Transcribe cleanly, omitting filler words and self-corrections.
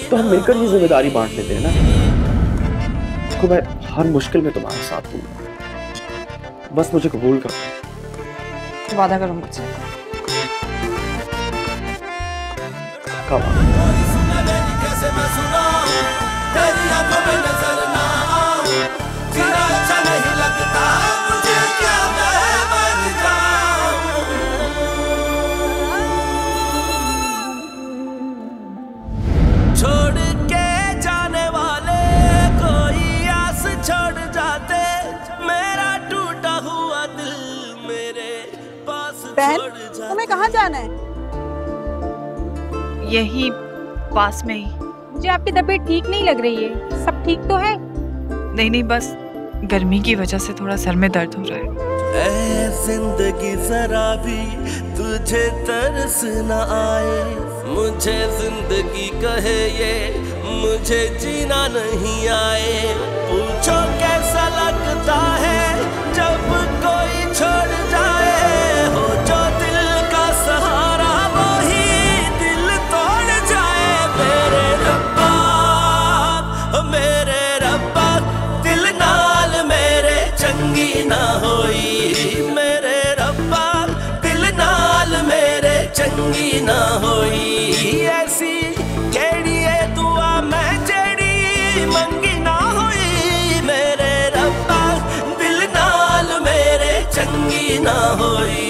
तो हम मिलकर ये जिम्मेदारी बांट लेते हैं ना। देखो मैं हर मुश्किल में तुम्हारा साथ दूंगा, बस मुझे कबूल कर। वादा करो मुझसे। कब? तुम्हें कहाँ जाना है? यही पास में ही। मुझे आपकी तबीयत ठीक नहीं लग रही है, सब ठीक तो है? नहीं नहीं, बस गर्मी की वजह से थोड़ा सर में दर्द हो रहा है। ऐ जिंदगी जरा भी तुझे तरस न आए, मुझे जिंदगी कहे ये मुझे जीना नहीं आए। पूछो कैसा लगता है जब कोई छोड़ जाए, हो जो दिल का सहारा वही दिल तोड़ जाए। मेरे रब्बा दिल नाल मेरे चंगी ना होई, मेरे रब्बा दिल नाल मेरे चंगी ना होई। ऐसी केड़ी है दुआ मैं जेड़ी मंगी ना होई, मेरे रब्बा दिल नाल मेरे चंगी ना होई।